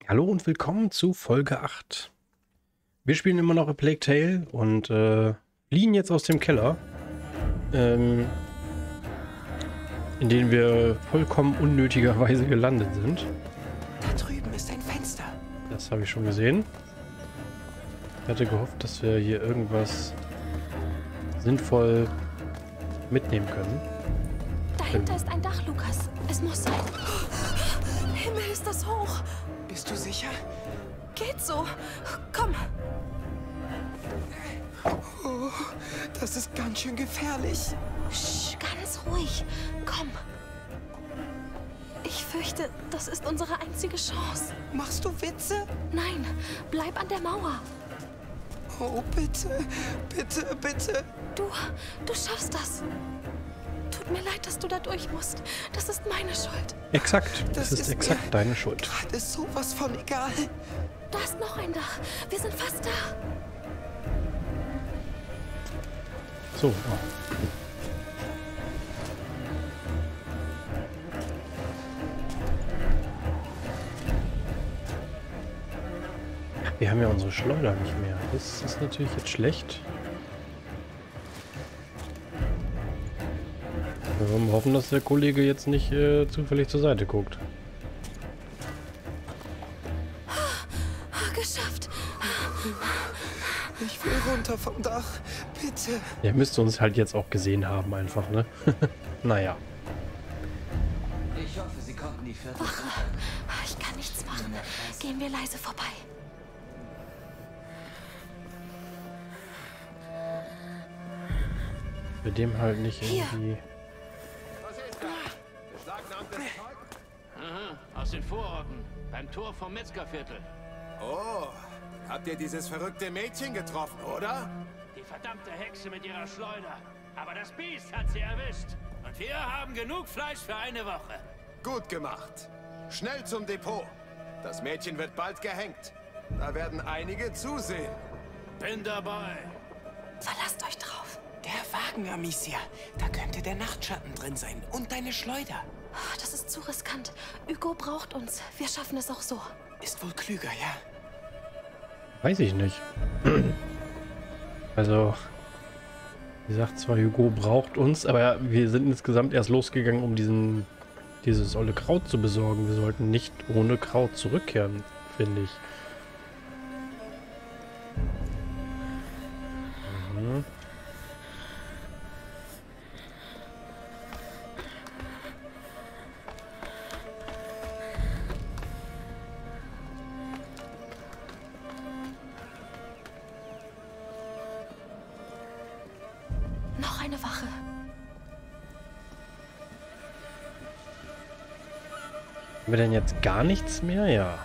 Hallo und willkommen zu Folge 8. Wir spielen immer noch A Plague Tale und fliehen jetzt aus dem Keller, in den wir vollkommen unnötigerweise gelandet sind. Da drüben ist ein Fenster. Das habe ich schon gesehen. Ich hatte gehofft, dass wir hier irgendwas sinnvoll mitnehmen können. Dahinter ist ein Dach, Lukas. Es muss sein. Himmel, ist das hoch. Bist du sicher? Geht so. Komm. Oh, das ist ganz schön gefährlich. Sch, ganz ruhig. Komm. Ich fürchte, das ist unsere einzige Chance. Machst du Witze? Nein, bleib an der Mauer. Oh, bitte, bitte, bitte. Du schaffst das. Tut mir leid, dass du da durch musst. Das ist meine Schuld. Exakt, das ist mir exakt deine Schuld. Gerade sowas von egal. Da ist noch ein Dach. Wir sind fast da. So. Oh. Wir haben ja unsere Schleuder nicht mehr. Das ist natürlich jetzt schlecht. Wir wollen hoffen, dass der Kollege jetzt nicht zufällig zur Seite guckt. Geschafft. Ich will runter vom Dach. Bitte. Der müsste uns halt jetzt auch gesehen haben einfach, ne? Naja. Ich hoffe, Sie konnten die Viertel. Ich kann nichts machen. Gehen wir leise vorbei. Bei dem halt nicht irgendwie... Aha, aus den Vororten, beim Tor vom Metzgerviertel. Oh, habt ihr dieses verrückte Mädchen getroffen, oder? Die verdammte Hexe mit ihrer Schleuder. Aber das Biest hat sie erwischt. Und wir haben genug Fleisch für eine Woche. Gut gemacht. Schnell zum Depot. Das Mädchen wird bald gehängt. Da werden einige zusehen. Bin dabei. Verlasst euch drauf. Der Wagen, Amicia. Da könnte der Nachtschatten drin sein. Und deine Schleuder. Das ist zu riskant. Hugo braucht uns. Wir schaffen es auch so. Ist wohl klüger, ja? Weiß ich nicht. Also... Wie gesagt, zwar Hugo braucht uns, aber wir sind insgesamt erst losgegangen, um dieses olle Kraut zu besorgen. Wir sollten nicht ohne Kraut zurückkehren, finde ich. Mhm. Noch eine Wache. Haben wir denn jetzt gar nichts mehr? Ja.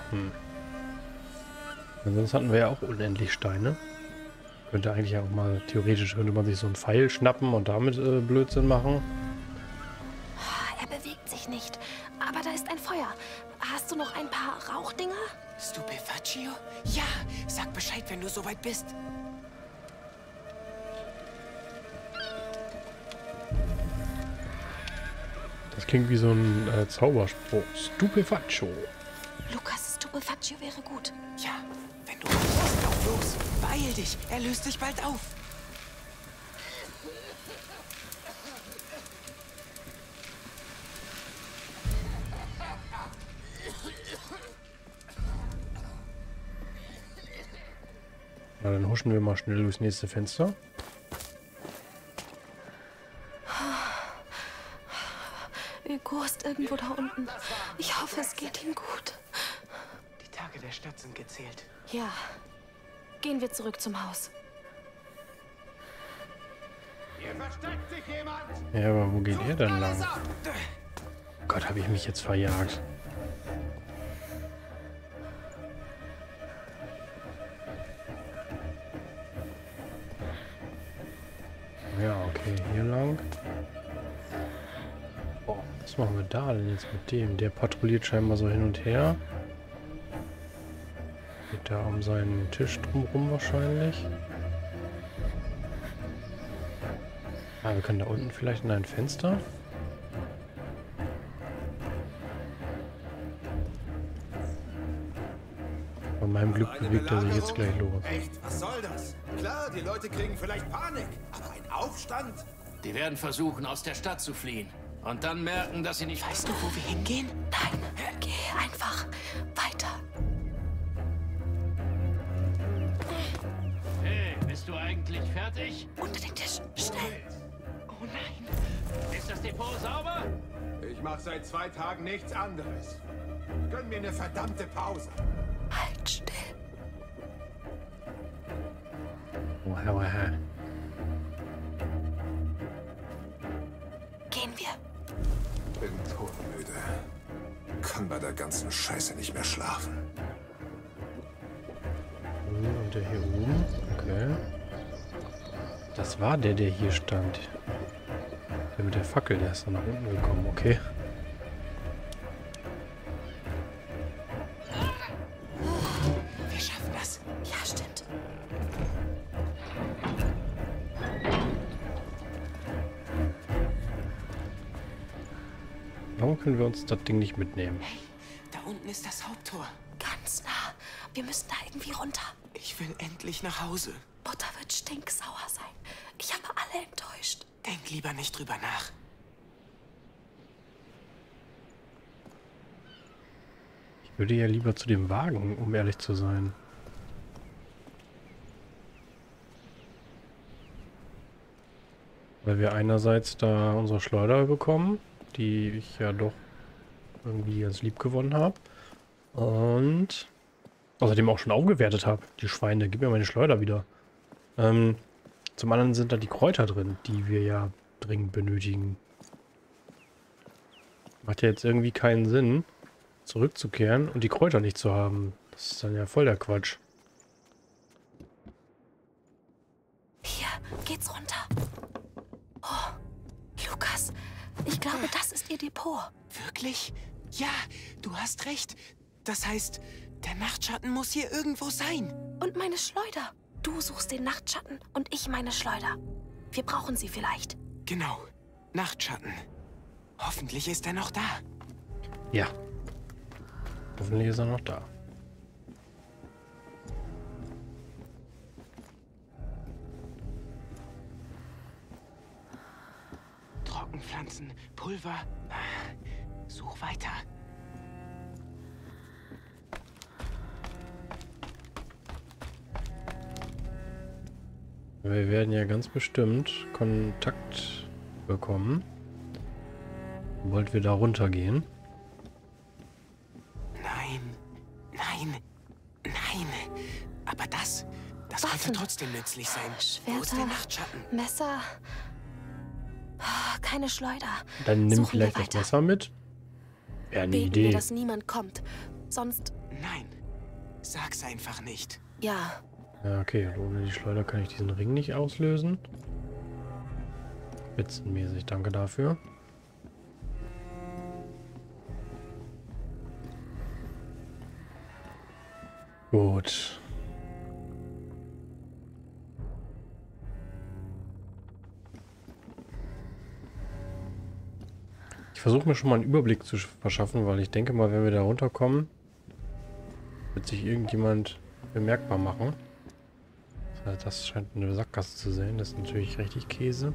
Sonst hatten wir ja auch unendlich Steine. Könnte eigentlich auch mal, theoretisch könnte man sich so einen Pfeil schnappen und damit Blödsinn machen. Er bewegt sich nicht. Aber da ist ein Feuer. Hast du noch ein paar Rauchdinger? Stupefaccio? Ja, sag Bescheid, wenn du soweit bist. Das klingt wie so ein Zauberspruch. Stupefaccio. Lukas, Stupefaccio wäre gut. Ja, wenn du bist, lauf los. Beeil dich, er löst sich bald auf. Na, dann huschen wir mal schnell durchs nächste Fenster. Hugo ist irgendwo da unten. Ich hoffe, es geht ihm gut. Die Tage der Stadt sind gezählt. Ja. Gehen wir zurück zum Haus. Hier versteckt sich jemand! Ja, aber wo geht er denn lang? Gott, habe ich mich jetzt verjagt. Ja, okay, hier lang. Oh, was machen wir da denn jetzt mit dem? Der patrouilliert scheinbar so hin und her. Geht da um seinen Tisch drumherum wahrscheinlich. Ah, wir können da unten vielleicht in ein Fenster. Von meinem Glück Eine bewegt er sich jetzt gleich Belagerung? los. Echt? Was soll das? Klar, die Leute kriegen vielleicht Panik, aber ein Aufstand? Die werden versuchen, aus der Stadt zu fliehen. Und dann merken, dass sie nicht... Weißt du, wo wir hingehen? Nein, geh einfach weiter. Hey, bist du eigentlich fertig? Unter den Tisch, schnell. Oh nein. Ist das Depot sauber? Ich mache seit 2 Tagen nichts anderes. Gönn mir eine verdammte Pause. Halt still. Oha. Gehen wir. Bin todmüde. Kann bei der ganzen Scheiße nicht mehr schlafen. Und der hier oben. Okay. Das war der hier stand. Der mit der Fackel, der ist dann nach unten gekommen. Okay. Wir schaffen das. Ja, stimmt. Warum können wir uns das Ding nicht mitnehmen? Da unten ist das Haupttor. Ganz nah. Wir müssen da irgendwie runter. Ich will endlich nach Hause. Mutter wird stinksauer sein. Ich habe alle enttäuscht. Denk lieber nicht drüber nach. Ich würde ja lieber zu dem Wagen, um ehrlich zu sein. Weil wir einerseits da unsere Schleuder bekommen, die ich ja doch irgendwie ganz lieb gewonnen habe. Und außerdem auch schon aufgewertet habe. Die Schweine, gib mir meine Schleuder wieder. Zum anderen sind da die Kräuter drin, die wir ja dringend benötigen. Macht ja jetzt irgendwie keinen Sinn, zurückzukehren und die Kräuter nicht zu haben. Das ist dann ja voll der Quatsch. Hier geht's runter. Oh, Lukas, ich glaube, das ist ihr Depot. Wirklich? Ja, du hast recht. Das heißt, der Nachtschatten muss hier irgendwo sein. Und meine Schleuder. Du suchst den Nachtschatten und ich meine Schleuder. Wir brauchen sie vielleicht. Genau. Nachtschatten. Hoffentlich ist er noch da. Ja. Hoffentlich ist er noch da. Trockenpflanzen, Pulver. Such weiter. Wir werden ja ganz bestimmt Kontakt bekommen, sobald wir da runtergehen. Nein, nein, nein. Aber das könnte Waffen. trotzdem nützlich sein. Wo ist der Schwerter, Nachtschatten? Messer. Keine Schleuder. Dann nimm Suchen wir vielleicht das weiter. Messer mit. Wäre eine Beten wir, Idee. dass niemand kommt. Sonst, Nein, sag's einfach nicht. ja. Ja, okay. Ohne die Schleuder kann ich diesen Ring nicht auslösen. Spitzenmäßig, danke dafür. Gut. Ich versuche mir schon mal einen Überblick zu verschaffen, weil ich denke mal, wenn wir da runterkommen, wird sich irgendjemand bemerkbar machen. Das scheint eine Sackgasse zu sein. Das ist natürlich richtig Käse.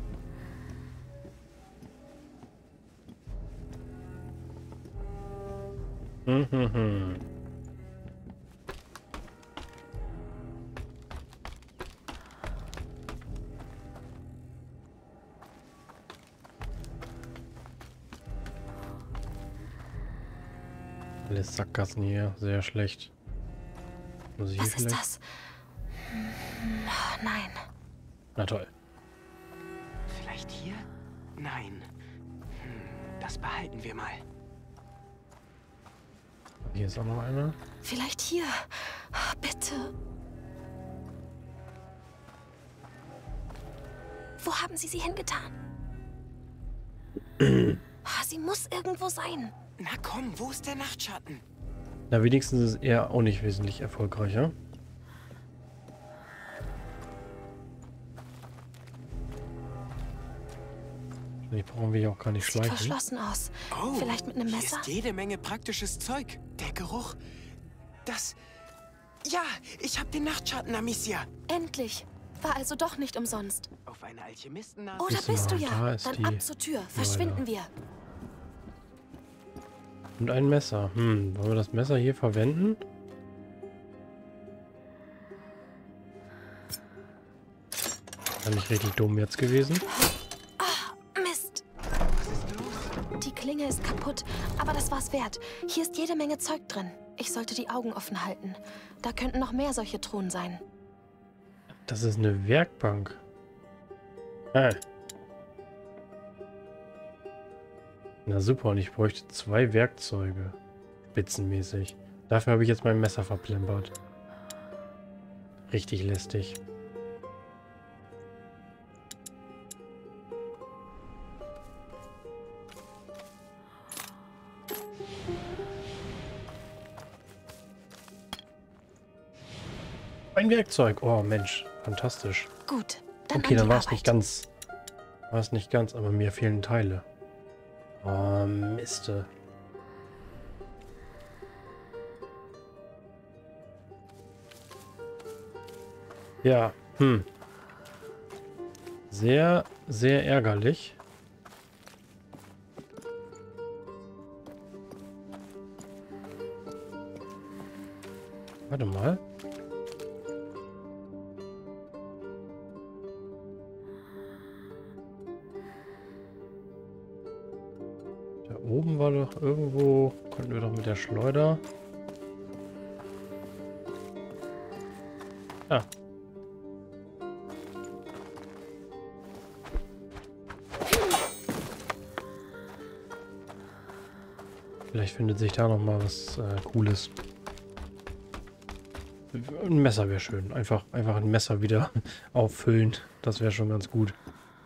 Alles Sackgassen hier, sehr schlecht. Muss ich hier Was ist vielleicht? das? Nein. Na toll. Vielleicht hier? Nein. Das behalten wir mal. Hier ist auch noch einer. Vielleicht hier. Bitte. Wo haben Sie sie hingetan? Sie muss irgendwo sein. Na komm, wo ist der Nachtschatten? Na, wenigstens ist er auch nicht wesentlich erfolgreicher. Wahrscheinlich brauchen wir hier auch gar nicht Sieht schleichen. verschlossen aus. Oh, Vielleicht mit einem hier Messer? ist jede Menge praktisches Zeug. Der Geruch, das Ja, ich habe den Nachtschatten, Amicia. Endlich. War also doch nicht umsonst. Auf eine Alchemistennase. Oh, da Siehst du bist du mal, ja. da ist Dann die ab zur Tür. Verschwinden wir. Und ein Messer. Wollen wir das Messer hier verwenden? War nicht richtig dumm jetzt gewesen. Mist. Die Klinge ist kaputt, aber das war's wert. Hier ist jede Menge Zeug drin. Ich sollte die Augen offen halten. Da könnten noch mehr solche Truhen sein. Das ist eine Werkbank. Na super, und ich bräuchte 2 Werkzeuge. Spitzenmäßig. Dafür habe ich jetzt mein Messer verplempert. Richtig lästig. Ein Werkzeug. Oh Mensch, fantastisch. Gut, dann Okay, an dann die war es Arbeit. nicht ganz. War es nicht ganz, aber mir fehlen Teile. Oh, Miste. Ja, sehr, sehr ärgerlich. Warte mal. Da oben war doch irgendwo, konnten wir doch mit der Schleuder. Ah. Vielleicht findet sich da noch mal was Cooles. Ein Messer wäre schön. Einfach ein Messer wieder auffüllen. Das wäre schon ganz gut.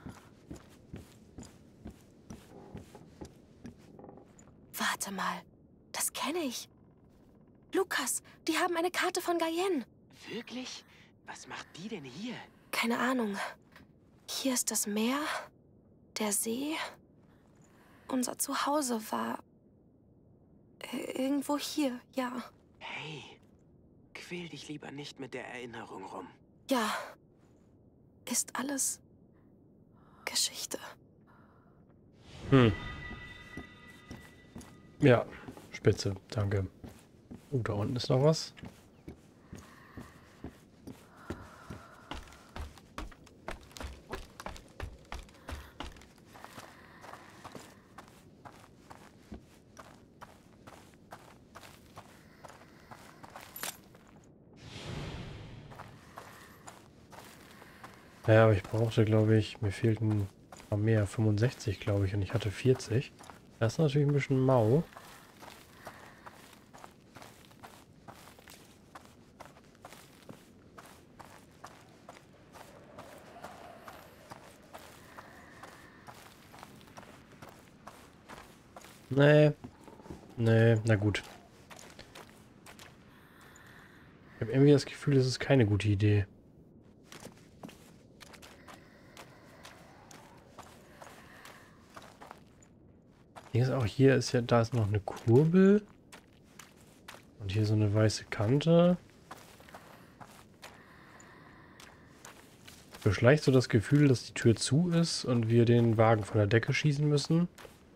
Warte mal. Das kenne ich. Lukas, die haben eine Karte von Guyenne. Wirklich? Was macht die denn hier? Keine Ahnung. Hier ist das Meer, der See. Unser Zuhause war irgendwo hier, ja. Hey, quäl dich lieber nicht mit der Erinnerung rum. Ja, ist alles Geschichte. Ja, spitze. Danke. Oh, da unten ist noch was. Ja, aber ich brauchte, glaube ich, mir fehlten noch mehr, 65, glaube ich, und ich hatte 40. Das ist natürlich ein bisschen mau. Nee. Nee, na gut. Ich habe irgendwie das Gefühl, das ist keine gute Idee. Ding ist auch, hier ist ja, da ist noch eine Kurbel. Und hier so eine weiße Kante. Beschleicht so das Gefühl, dass die Tür zu ist und wir den Wagen von der Decke schießen müssen.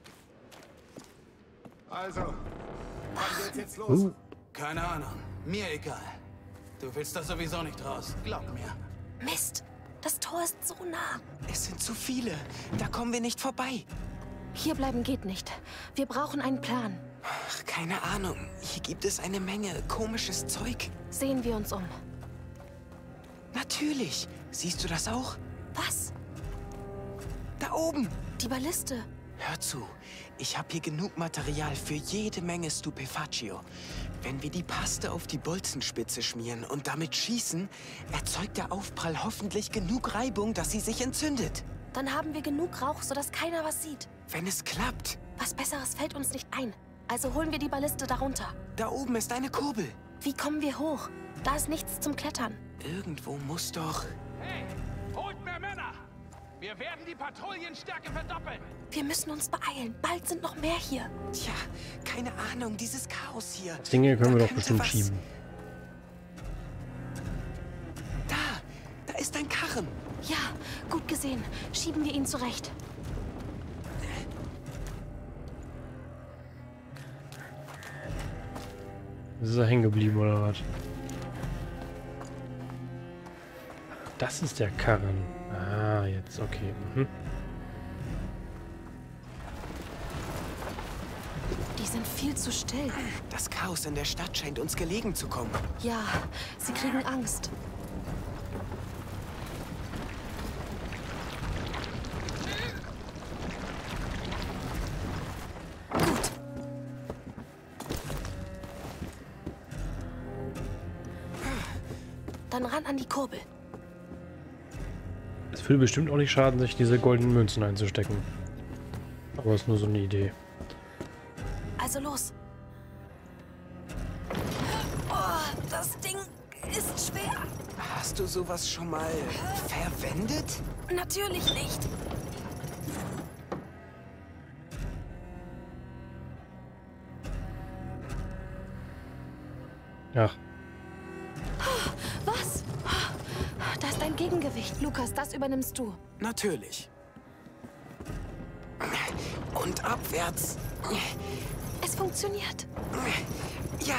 Also, wann geht's jetzt los? Keine Ahnung. Mir egal. Du willst da sowieso nicht raus. Glaub mir. Mist, das Tor ist so nah. Es sind zu viele. Da kommen wir nicht vorbei. Hier bleiben geht nicht. Wir brauchen einen Plan. Ach, keine Ahnung. Hier gibt es eine Menge komisches Zeug. Sehen wir uns um. Natürlich. Siehst du das auch? Was? Da oben. Die Balliste. Hör zu. Ich habe hier genug Material für jede Menge Stupefaccio. Wenn wir die Paste auf die Bolzenspitze schmieren und damit schießen, erzeugt der Aufprall hoffentlich genug Reibung, dass sie sich entzündet. Dann haben wir genug Rauch, sodass keiner was sieht. Wenn es klappt. Was Besseres fällt uns nicht ein. Also holen wir die Balliste darunter. Da oben ist eine Kurbel. Wie kommen wir hoch? Da ist nichts zum Klettern. Irgendwo muss doch... Hey, holt mehr Männer! Wir werden die Patrouillenstärke verdoppeln. Wir müssen uns beeilen. Bald sind noch mehr hier. Tja, keine Ahnung, dieses Chaos hier. Das Ding hier können Da wir doch könnte bestimmt was- schieben. Karren. Ja, gut gesehen. Schieben wir ihn zurecht. Ist er hängen geblieben oder was? Das ist der Karren. Ah, jetzt okay. Mhm. Die sind viel zu still. Das Chaos in der Stadt scheint uns gelegen zu kommen. Ja, sie kriegen Angst. Gut. Dann ran an die Kurbel. Es will bestimmt auch nicht schaden, sich diese goldenen Münzen einzustecken. Aber ist nur so eine Idee. Also los. Oh, das Ding ist schwer. Hast du sowas schon mal verwendet? Natürlich nicht. Ach, Was? Da ist ein Gegengewicht. Lukas, das übernimmst du. Natürlich. Und abwärts. Es funktioniert. Ja,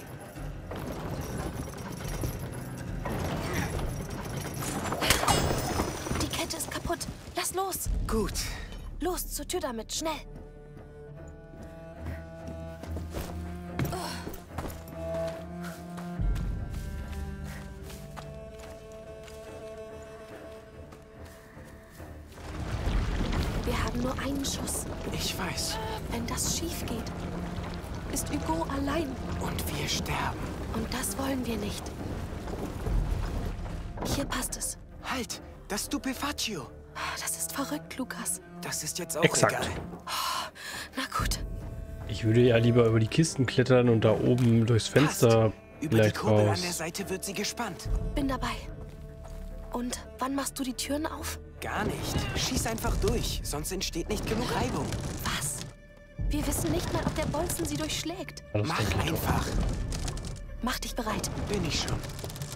Die Kette ist kaputt. Lass los. gut. Los, zur Tür damit. Schnell. Wir haben nur einen Schuss. Ich weiß. Wenn das schief geht, ist Hugo allein. Und wir sterben. Und das wollen wir nicht. Hier passt es. Halt, das Stupefaccio. Das ist verrückt, Lukas. Das ist jetzt auch Exakt. egal. Na gut. ich würde ja lieber über die Kisten klettern und da oben durchs Fenster Über die vielleicht Kurbel raus. an der Seite wird sie gespannt. Bin dabei. Und wann machst du die Türen auf? Gar nicht. Schieß einfach durch, sonst entsteht nicht genug Reibung. Was? Wir wissen nicht mal, ob der Bolzen sie durchschlägt. Ja, das Mach denke ich doch. einfach. Mach dich bereit. Bin ich schon.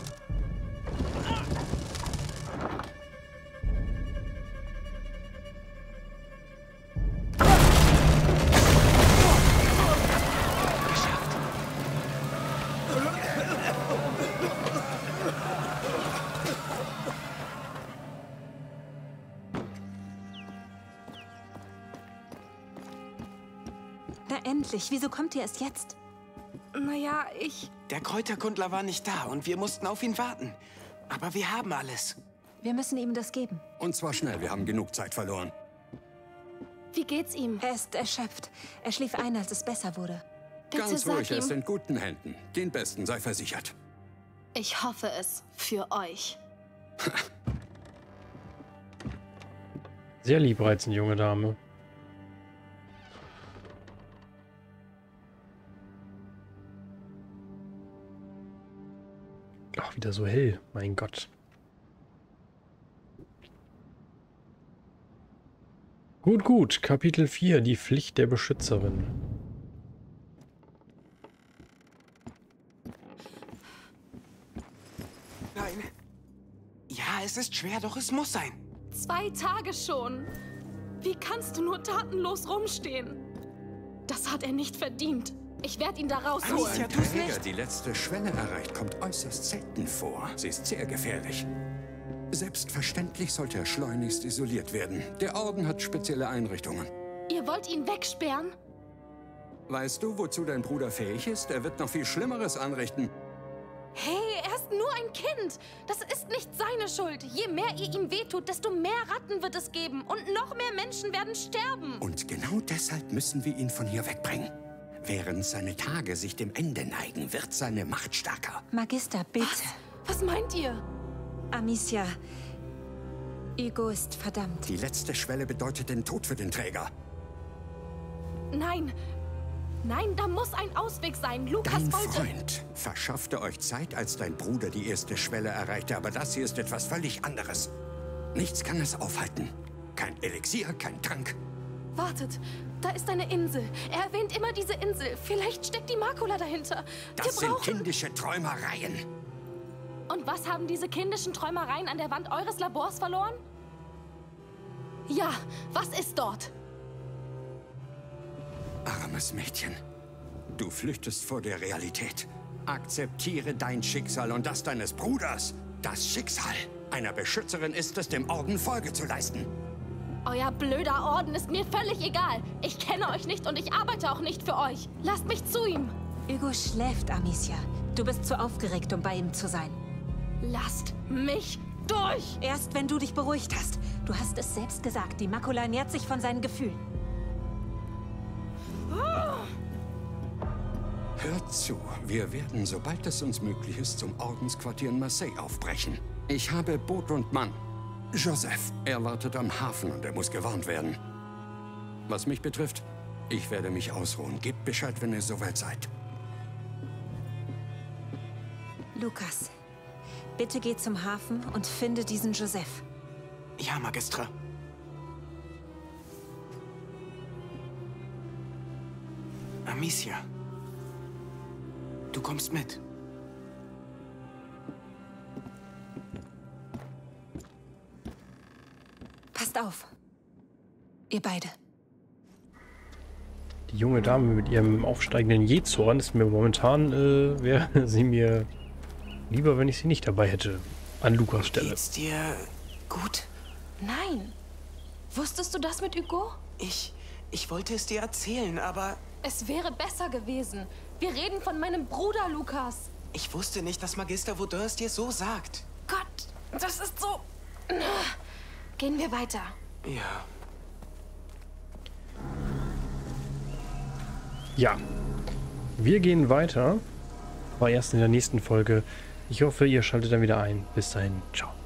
Na endlich, wieso kommt ihr erst jetzt? Naja, Der Kräuterkundler war nicht da und wir mussten auf ihn warten. Aber wir haben alles. Wir müssen ihm das geben. Und zwar schnell, wir haben genug Zeit verloren. Wie geht's ihm? Er ist erschöpft. Er schlief ein, als es besser wurde. Bitte Ganz sag ruhig, er ist ihm. in guten Händen. Den Besten sei versichert. Ich hoffe es für euch. Sehr liebreizend, junge Dame. Ach, wieder so hell. Mein Gott. Gut, gut. Kapitel 4. Die Pflicht der Beschützerin. Nein. Ja, es ist schwer, doch es muss sein. 2 Tage schon. Wie kannst du nur tatenlos rumstehen? Das hat er nicht verdient. Ich werde ihn da rausholen. Amicia, tu's Träger nicht. die letzte Schwelle erreicht, kommt äußerst selten vor. Sie ist sehr gefährlich. Selbstverständlich sollte er schleunigst isoliert werden. Der Orden hat spezielle Einrichtungen. Ihr wollt ihn wegsperren? Weißt du, wozu dein Bruder fähig ist? Er wird noch viel Schlimmeres anrichten. Hey, er ist nur ein Kind. Das ist nicht seine Schuld. Je mehr ihr ihm wehtut, desto mehr Ratten wird es geben. Und noch mehr Menschen werden sterben. Und genau deshalb müssen wir ihn von hier wegbringen. Während seine Tage sich dem Ende neigen, wird seine Macht stärker. Magister, bitte. Was meint ihr? Amicia, Hugo ist verdammt. Die letzte Schwelle bedeutet den Tod für den Träger. Nein. Nein, da muss ein Ausweg sein. Lukas Dein wollte... Freund verschaffte euch Zeit, als dein Bruder die erste Schwelle erreichte, aber das hier ist etwas völlig anderes. Nichts kann es aufhalten. Kein Elixier, kein Trank. Wartet, da ist eine Insel. Er erwähnt immer diese Insel. Vielleicht steckt die Makula dahinter. Das Wir sind brauchen... kindische Träumereien. Und was haben diese kindischen Träumereien an der Wand eures Labors verloren? Ja, was ist dort? Armes Mädchen. Du flüchtest vor der Realität. Akzeptiere dein Schicksal und das deines Bruders. Das Schicksal einer Beschützerin ist es, dem Orden Folge zu leisten. Euer blöder Orden ist mir völlig egal. Ich kenne euch nicht und ich arbeite auch nicht für euch. Lasst mich zu ihm. Hugo schläft, Amicia. Du bist zu aufgeregt, um bei ihm zu sein. Lasst mich durch! Erst wenn du dich beruhigt hast. Du hast es selbst gesagt, die Makula ernährt sich von seinen Gefühlen. Hört zu, wir werden, sobald es uns möglich ist, zum Ordensquartier in Marseille aufbrechen. Ich habe Boot und Mann. Joseph, er wartet am Hafen und er muss gewarnt werden. Was mich betrifft, ich werde mich ausruhen. Gebt Bescheid, wenn ihr soweit seid. Lukas, bitte geh zum Hafen und finde diesen Joseph. Ja, Magistra. Amicia. Du kommst mit. Passt auf. Ihr beide. Die junge Dame mit ihrem aufsteigenden Jähzorn ist mir momentan, wäre sie mir lieber, wenn ich sie nicht dabei hätte. An Lukas Stelle. Geht's dir gut? Nein. Wusstest du das mit Hugo? Ich wollte es dir erzählen, aber... Es wäre besser gewesen. Wir reden von meinem Bruder, Lukas. Ich wusste nicht, dass Magister Vaudin es dir so sagt. Gott, das ist so... Gehen wir weiter. Ja. Ja. Wir gehen weiter. Aber erst in der nächsten Folge. Ich hoffe, ihr schaltet dann wieder ein. Bis dahin. Ciao.